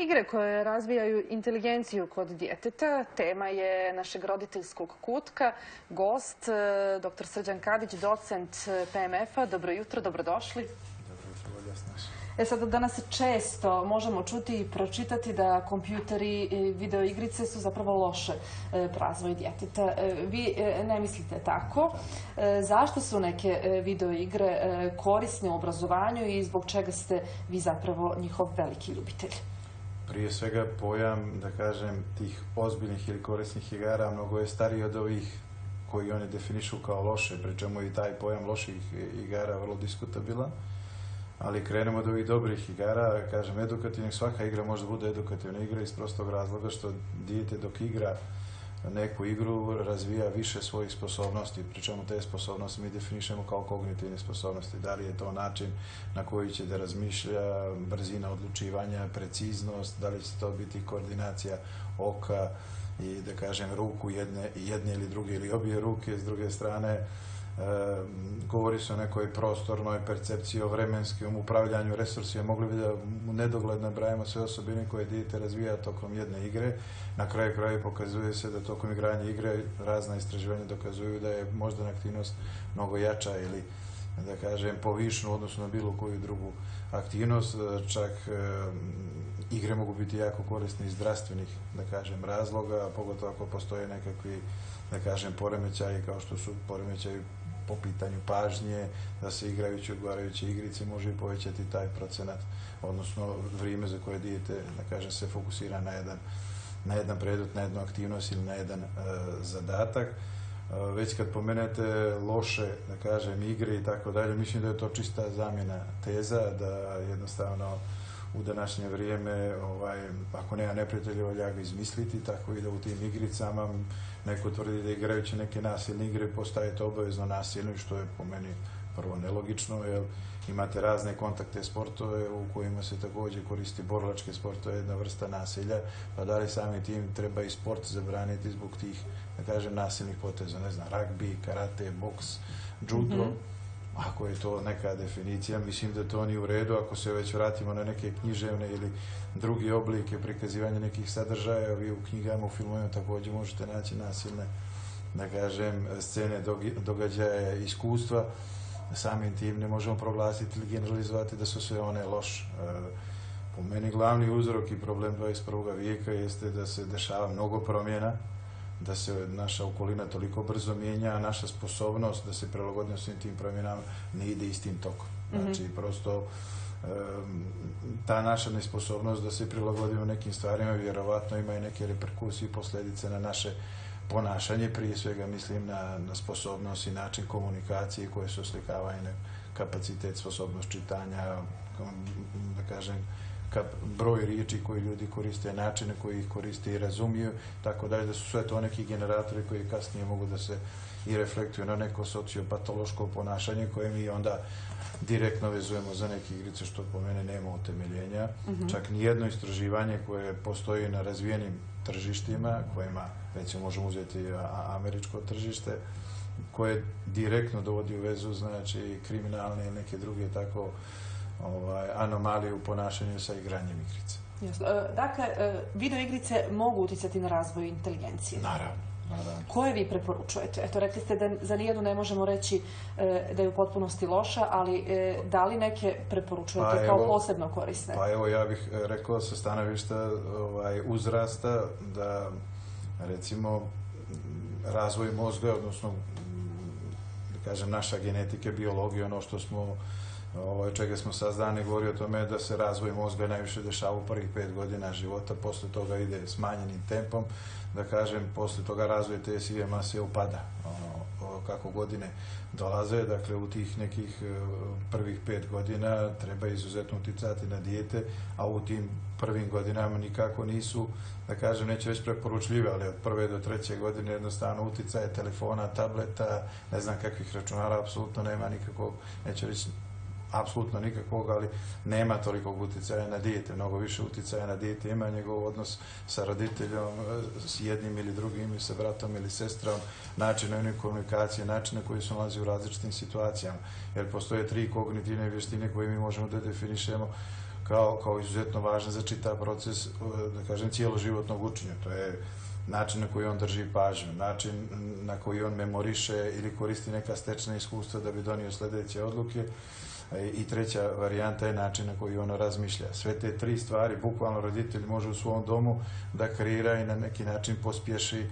Igre koje razvijaju inteligenciju kod djeteta tema je našeg roditeljskog kutka. Gost, dr. Srđan Kadić, docent PMF-a. Dobro jutro, dobrodošli. Dobro jutro, bolje snaš. Sad danas često možemo čuti i pročitati da kompjuteri i videoigrice su zapravo loše po razvoju djeteta. Vi ne mislite tako. Zašto su neke videoigre korisne u obrazovanju i zbog čega ste vi zapravo njihov veliki ljubitelj? Prije svega pojam, da kažem, tih ozbiljnih ili korisnih igara mnogo je stariji od ovih koji oni definišu kao loše, pri čemu i taj pojam loših igara vrlo diskutabilan. Ali krenemo od ovih dobrih igara, kažem, edukativnih. Svaka igra može da bude edukativna igra iz prostog razloga što dijete dok igra neku igru razvija više svojih sposobnosti, pri čemu te sposobnosti mi definišemo kao kognitivne sposobnosti. Da li je to način na koji će da razmišlja, brzina odlučivanja, preciznost, da li će to biti koordinacija oka i, da kažem, ruku jedne ili druge ili obje ruke s druge strane. Govori se o nekoj prostornoj percepciji, o vremenskom upravljanju resursima. Mogli bi da u nedogled nabrajamo sve osobine koje dijete razvija tokom jedne igre. Na kraju kraja pokazuje se da tokom igranja igre razna istraživanja dokazuju da je moždana aktivnost mnogo jača ili, da kažem, povišena u odnosu na bilo koju drugu aktivnost. Čak igre mogu biti jako korisne iz zdravstvenih, da kažem, razloga, pogotovo ako postoje nekakvi, da kažem, poremećaji kao što su poremećaji po pitanju pažnje, da se igrajući odgovarajuće igrice može i povećati taj procenat, odnosno vrijeme za koje dijete, da kažem, se fokusira na jedan predmet, na jednu aktivnost ili na jedan zadatak. Već kad pomenete loše, da kažem, igre i tako dalje, mislim da je to čista zamjena teza, da jednostavno u današnje vrijeme, ako nema neprijatelja, valja ga izmisliti, tako i da u tim igricama neko tvrdi da igrajući neke nasilne igre postaje to obavezno nasilno, što je po meni prvo nelogično, jer imate razne kontakte sportove u kojima se također koristi borilačke sportove, jedna vrsta nasilja, pa da li sami tim treba i sport zabraniti zbog tih, da kažem, nasilnih poteza, ne znam, ragbi, karate, boks, judo. Ako je to neka definicija, mislim da to nije u redu. Ako se već vratimo na neke književne ili drugi oblike prikazivanja nekih sadržaja, vi u knjigama, u filmovima također možete naći nasilne, da kažem, scene, događaja, iskustva. Samim tim ne možemo proglasiti ili generalizovati da su sve one loše. Po meni glavni uzrok i problem 21. vijeka jeste da se dešava mnogo promjena, da se naša okolina toliko brzo mijenja, a naša sposobnost da se prilagodimo svim tim promjenama ne ide istim tokom. Znači, prosto ta naša nesposobnost da se prilagodimo nekim stvarima vjerovatno ima i neke reperkusije i posljedice na naše ponašanje. Prije svega mislim na sposobnost i način komunikacije koje se oslikavaju na kapacitet, sposobnost čitanja, da kažem, broj riječi koji ljudi koriste, načine koji ih koriste i razumiju, tako dalje, da su sve to neki generatori koji kasnije mogu da se i reflektuju na neko sociopatološko ponašanje koje mi onda direktno vezujemo za neke igrice, što po mene nema utemeljenja. Čak nijedno istraživanje koje postoji na razvijenim tržištima, kojima, recimo, možemo uzeti američko tržište, koje direktno dovodi u vezu, znači, kriminalne ili neke druge tako anomalije u ponašanju sa igranjem igrice. Dakle, video igrice mogu uticati na razvoj inteligencije? Naravno. Koje vi preporučujete? Eto, rekli ste da za nijednu ne možemo reći da je u potpunosti loša, ali da li neke preporučujete kao posebno korisne? Pa evo, ja bih rekao sa stanovišta uzrasta da, recimo, razvoj mozga, odnosno, da kažem, naša genetika, biologija, ono što smo čega smo saznani, govori o tome da se razvoj mozga najviše dešava u prvih 5 godina života, posle toga ide smanjenim tempom, da kažem, posle toga razvoj te sive mase opada kako godine dolaze. Dakle, u tih nekih prvih 5 godina treba izuzetno uticati na dijete, a u tim prvim godinama nikako nisu, da kažem, neće reći preporučljive, ali od 1. do 3. godine jednostavno uticaje telefona, tableta, ne znam kakvih računara, apsolutno nema nikakvog, neće reći apsolutno nikakvog, ali nema tolikog uticaja na dijete. Mnogo više uticaja na dijete ima njegov odnos sa roditeljom, s jednim ili drugim, sa bratom ili sestrom, način komunikacije, način na koji se nalazi u različitim situacijama. Jer postoje 3 kognitivne vještine koje mi možemo da definišemo kao izuzetno važna za čitav proces, da kažem, cijeloživotnog učenja. To je način na koji on drži pažnju, način na koji on memoriše ili koristi neka stečna iskustva da bi donio sljedeće odluke. I treća varijanta je način na koji ono razmišlja. Sve te tri stvari bukvalno roditelj može u svom domu da kreira i na neki način pospješi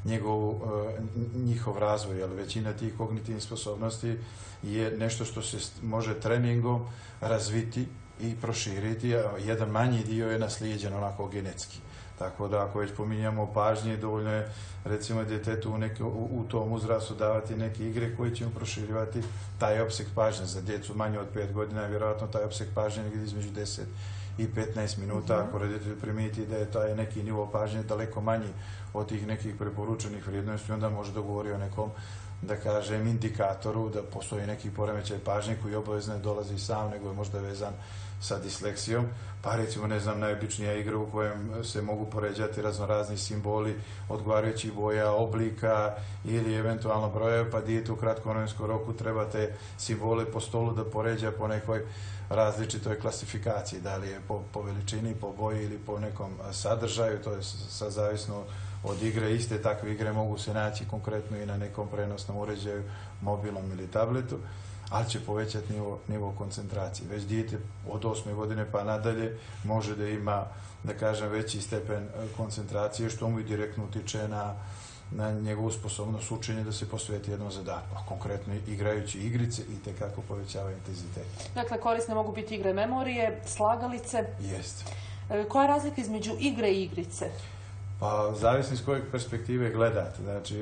njihov razvoj, jer većina tih kognitivnih sposobnosti je nešto što se može treningom razviti i proširiti, a jedan manji dio je naslijeđen onako genetski. Tako da ako već pominjamo pažnje, dovoljno je recimo djetetu u tom uzrastu davati neke igre koje će mu proširivati taj opseg pažnje. Za djecu manje od 5 godina je vjerojatno taj opseg pažnje negdje između 10 i 15 minuta. Ako roditelj primijeti da je taj neki nivo pažnje daleko manji od tih nekih preporučenih vrijednosti, onda može dogovoriti o nekom, da kažem, indikatoru da postoji neki poremećaj pažnje koji obavezno ne dolazi sam, nego je možda vezan sa disleksijom, pa recimo, ne znam, najobičnija igra u kojem se mogu poređati raznorazni simboli odgovarajućih boja, oblika ili eventualno broja, pa dijete u kratkom vremenskom roku treba te simbole po stolu da poređa po nekoj različitoj klasifikaciji, da li je po veličini, po boji ili po nekom sadržaju, to je sad zavisno od igre. Iste takve igre mogu se naći konkretno i na nekom prenosnom uređaju, mobilnom ili tabletu, ali će povećati nivo koncentracije. Već dijete od 8. godine pa nadalje može da ima, da kažem, veći stepen koncentracije, što mu i direktno utiče na njegovu sposobnost učenja da se posveti jednom zadatku, a konkretno igrajući igrice i tekako povećava intenzitet. Dakle, korisne mogu biti igre memorije, slagalice. Jeste. Koja je razlika između igre i igrice? Pa, zavisno iz kojeg perspektive gledate. Znači,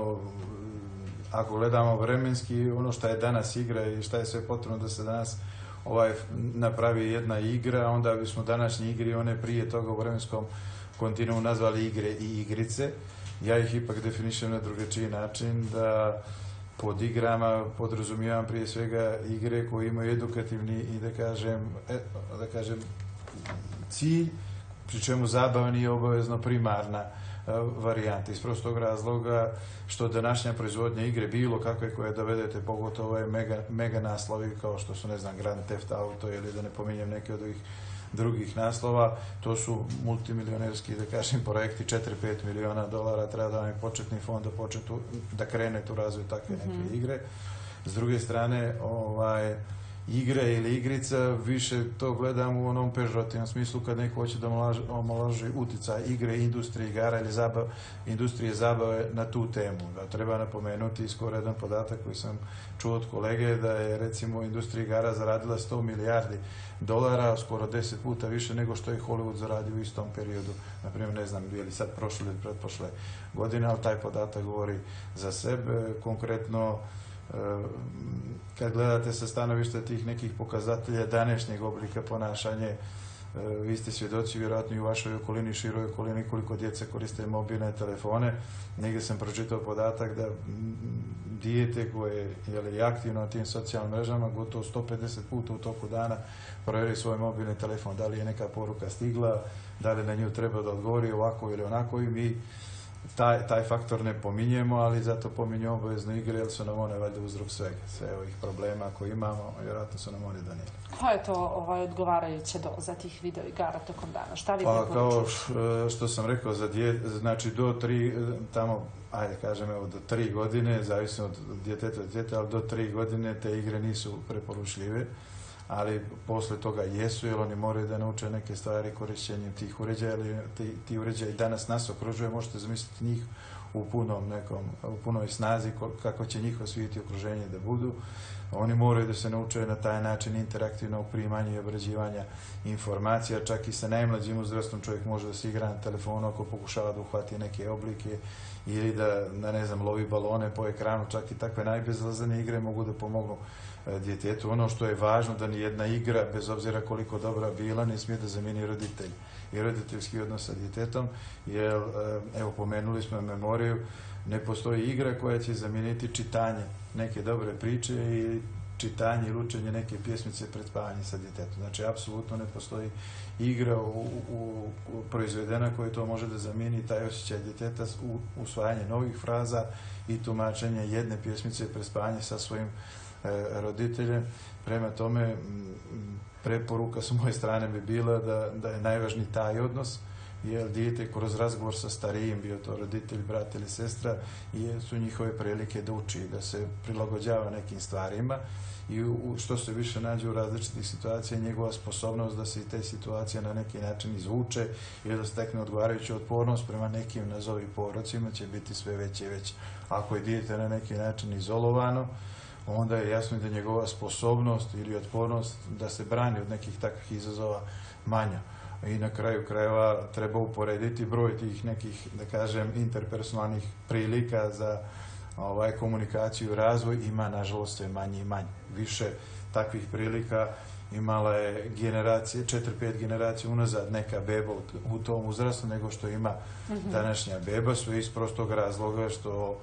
ako gledamo vremenski, ono što je danas igra i šta je sve potrebno da se danas napravi jedna igra, onda bismo današnje igre, one prije toga u vremenskom kontinuumu nazvali igre i igrice. Ja ih ipak definišem na drugačiji način, da pod igrama podrazumijevam prije svega igre koje imaju edukativni i da kažem cilj, pri čemu zabava nije obavezno primarna varijanta. Iz prostog razloga što današnja proizvodnja igre, bilo kakve koje dovedete, pogotovo je mega naslovi kao što su, ne znam, Grand Theft Auto ili da ne pominjem neke od ovih drugih naslova, to su multimilionerski, da kažem, projekti, 4-5 miliona dolara treba da vam je početni fond da krene u razvoj takve neke igre. S druge strane, igre ili igrica, više to gledam u onom pežorativnom smislu kad neko hoće da omalovaži uticaj igre, industrije igara ili industrije zabave na tu temu. Da treba napomenuti skoro jedan podatak koji sam čuo od kolege, da je recimo industrija igara zaradila 100 milijardi dolara, skoro 10 puta više nego što je Hollywood zaradio u istom periodu. Naprimjer, ne znam je li sad prošle ili pretprošle godine, ali taj podatak govori za sebe. Konkretno, kad gledate sa stanovišta tih nekih pokazatelja današnjeg oblika ponašanja, vi ste svjedoci vjerojatno i u vašoj okolini, široj okolini, koliko djece koriste mobilne telefone. Negdje sam pročitao podatak da dijete koje je aktivno na tim socijalnim mrežama gotovo 150 puta u toku dana provjeri svoj mobilni telefon, da li je neka poruka stigla, da li na nju treba da odgovori ovako ili onako, i mi taj faktor ne pominjemo, ali zato pominjemo obavezno igre, jer su nam one valjda uzrok svega. Sve ovih problema koje imamo, vjerojatno su nam one donijeli. Koja je to odgovarajuća doza tih video igara tokom dana? Šta vi preporučujete? preporučujete? Kao što sam rekao, znači do 3, tamo, ajde kažem, do 3 godine, zavisno od djeteta, ali do 3 godine te igre nisu preporučljive, ali posle toga jesu, jer oni moraju da nauče neke stvari korišćenjem tih uređaja, ali ti uređaji danas nas okružuje, možete zamisliti njih u punoj snazi, kako će njihov svijet i okruženje da budu. Oni moraju da se nauče na taj način interaktivnog primanja i obrađivanja informacija, čak i sa najmlađim uzrastom čovjek može da se igra na telefonu ako pokušava da uhvati neke oblike ili da ne znam, lovi balone po ekranu, čak i takve najbezazlene igre mogu da pomognu djetetu. Ono što je važno, da nijedna igra, bez obzira koliko dobra bila, ne smije da zamijeni roditelj i roditeljski odnos sa djetetom, jer, evo, pomenuli smo memoriju, ne postoji igra koja će zamijeniti čitanje neke dobre priče i čitanje ili učenje neke pjesmice pred spavanje sa djetetom. Znači, apsolutno ne postoji igra proizvedena koja to može da zamijeni taj osjećaj djeteta, usvajanje novih fraza i tumačenje jedne pjesmice pred spavanje sa svojim roditeljem. Prema tome, preporuka s moje strane bi bila da je najvažniji taj odnos, jer dijete kroz razgovor sa starijim, bio to roditelj, brat ili sestra, su njihove prilike da uči, da se prilagođava nekim stvarima i što se više nađe u različitih situacija, njegova sposobnost da se i te situacije na neki način izvuče i da stekne odgovarajuću otpornost prema nekim, nazovi, porocima će biti sve veće i veće. Ako je dijete na neki način izolovano, onda je jasno da njegova sposobnost ili otpornost da se brani od nekih takvih izazova manja. I na kraju krajeva treba uporediti broj tih nekih, da kažem, interpersonalnih prilika za komunikaciju i razvoj, ima nažalost sve manje i manje. Više takvih prilika imala je generacije, 4-5 generacija unazad neka beba u tom uzrastu nego što ima današnja beba, sve iz prostog razloga što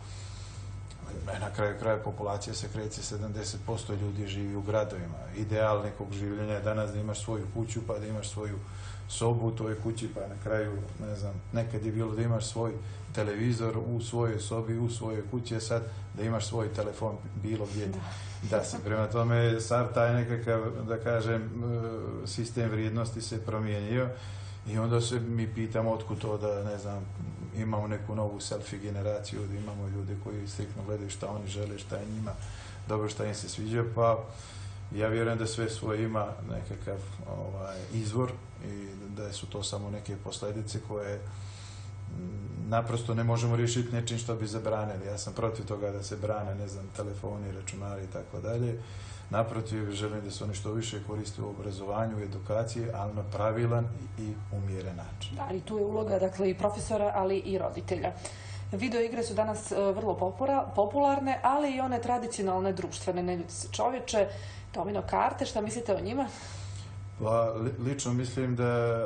na kraju kraja populacija se kreće, 70% ljudi živi u gradovima. Ideal nekog življenja je danas da imaš svoju kuću, pa da imaš svoju sobu u toj kući, pa na kraju, ne znam, nekad je bilo da imaš svoj televizor u svojoj sobi, u svojoj kući, a sad da imaš svoj telefon bilo gdje da si. Prema tome, sav taj nekakav, da kažem, sistem vrijednosti se promijenio i onda se mi pitamo otkud to da, ne znam, imamo neku novu selfie generaciju, da imamo ljude koji striktno gledaju šta oni žele, šta je njima dobro, šta im se sviđa, pa ja vjerujem da sve svoje ima nekakav izvor i da su to samo neke posljedice koje naprosto ne možemo riješiti nečim što bi zabranili. Ja sam protiv toga da se brane, ne znam, telefoni, računari i tako dalje. Naprotiv, želim da se oni što više koriste u obrazovanju, u edukaciji, ali na pravilan i umjeren način. Da, i tu je uloga, dakle, i profesora, ali i roditelja. Video igre su danas vrlo popularne, ali i one tradicionalne društvene. Ne ljuti se čovječe, domino karte, šta mislite o njima? Pa, lično mislim da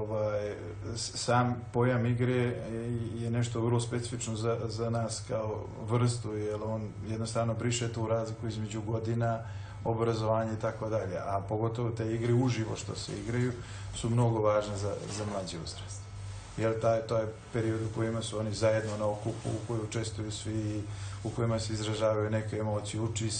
sam pojam igre je nešto vrlo specifično za nas kao vrstu, jer on jednostavno briše tu razliku između godina, obrazovanja i tako dalje. A pogotovo te igre uživo što se igraju su mnogo važne za mlađi uzrast. Jer to je period u kojima su oni zajedno na okupu, u kojoj učestvuju svi, u kojima se izražavaju neke emocije,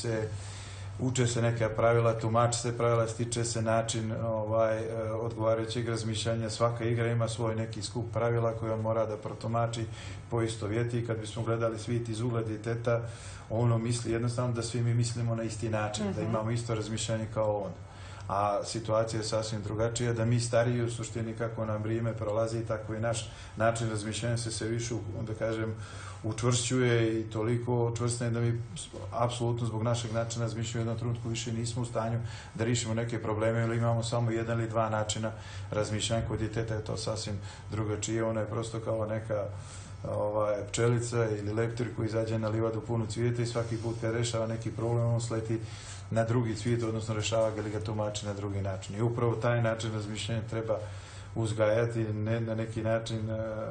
uče se neka pravila, tumači se pravila, stiče se način odgovarajućeg razmišljanja. Svaka igra ima svoj neki skup pravila koje on mora da protumači, poistovjeti. Kad bismo gledali svijet iz ugla djeteta, ono misli jednostavno da svi mi mislimo na isti način, da imamo isto razmišljanje kao on. A situacija je sasvim drugačija, da mi stariji u suštini kako nam vrijeme prolazi, tako i naš način razmišljanja se sve više, da kažem, učvršćuje i toliko čvrstne da mi apsolutno zbog našeg načina razmišljanja u jednom trenutku više nismo u stanju da riješimo neke probleme ili imamo samo jedan ili dva načina razmišljanja. Kod djeteta je to sasvim drugačije, ona je prosto kao neka pčelica ili leptir koji izađe na livadu punu cvijeta i svaki put kad rešava neki problem on sleti na drugi cvijet, odnosno rešava ga ili ga tumači na drugi način. I upravo taj način razmišljanja treba uzgajati, ne na neki način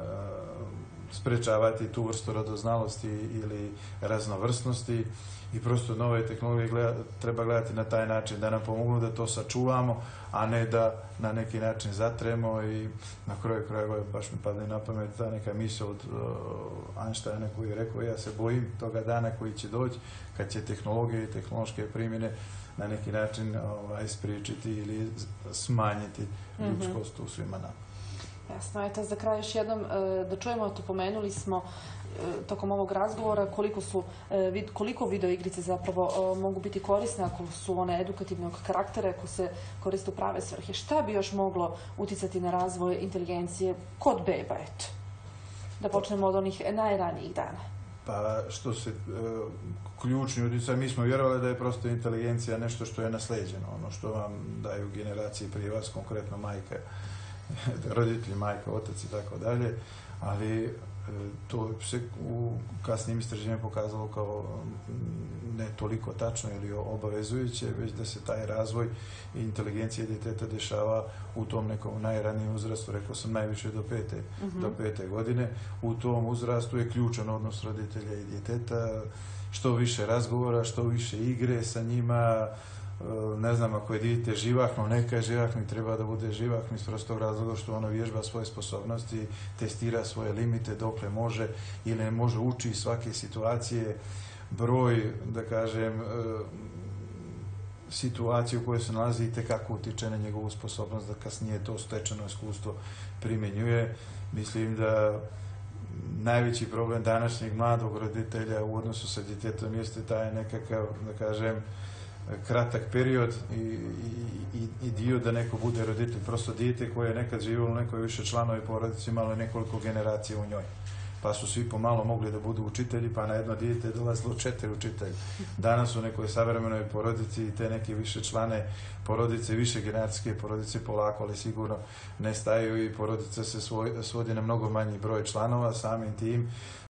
sprečavati tu vrstu radoznalosti ili raznovrsnosti i prosto nove tehnologije treba gledati na taj način da nam pomognu da to sačuvamo, a ne da na neki način zatremo. I na kraju krajeva baš mi padne na pamet ta neka misao od Einsteina koji je rekao: ja se bojim toga dana koji će doći kad će tehnologije i tehnološke primjene na neki način spriječiti ili smanjiti ljudskost u svima nama. Jasno, eto, za kraj još jednom da čujemo, to pomenuli smo tokom ovog razgovora koliko video igrice zapravo mogu biti korisne ako su one edukativnog karaktera, ako se koriste u prave svrhe. Šta bi još moglo uticati na razvoj inteligencije kod beba, eto? Da počnemo od onih najranijih dana. Pa što se ključni utjecaj, mi smo vjerovali da je prosto inteligencija nešto što je naslijeđeno, ono što vam daju generacije prije vas, konkretno majka, roditelji, majka, otac i tako dalje, ali to se u kasnijim istraživanjima pokazalo kao ne toliko tačno ili obavezujuće, već da se taj razvoj inteligencije djeteta dešava u tom nekom najranijem uzrastu, rekao sam najviše do pete godine. U tom uzrastu je ključan odnos roditelja i djeteta, što više razgovora, što više igre sa njima. Ne znam, ako je dijete živahno, neka je živahno i treba da bude živahno iz prostog razloga što ono vježba svoje sposobnosti, testira svoje limite dokle može ili ne može, uči svake situacije. Broj, da kažem, situaciju u kojoj se nalazi i tekako utiče na njegovu sposobnost da kasnije to stečeno iskustvo primjenjuje. Mislim da najveći problem današnjeg mladog roditelja u odnosu sa djetetom jeste taj nekakav, da kažem, kratak period i dio da neko bude roditelj. Prosto dijete koje je nekad živjelo u nekoj više članovi porodice, imalo je nekoliko generacija u njoj. Pa su svi pomalo mogli da budu učitelji, pa na jedno dijete je dolazilo 4 učitelja. Danas u nekoj savremenoj porodici te neke više člane porodice, više generacijske porodice polako, ali sigurno nestaju i porodica se svodi na mnogo manji broj članova. Samim tim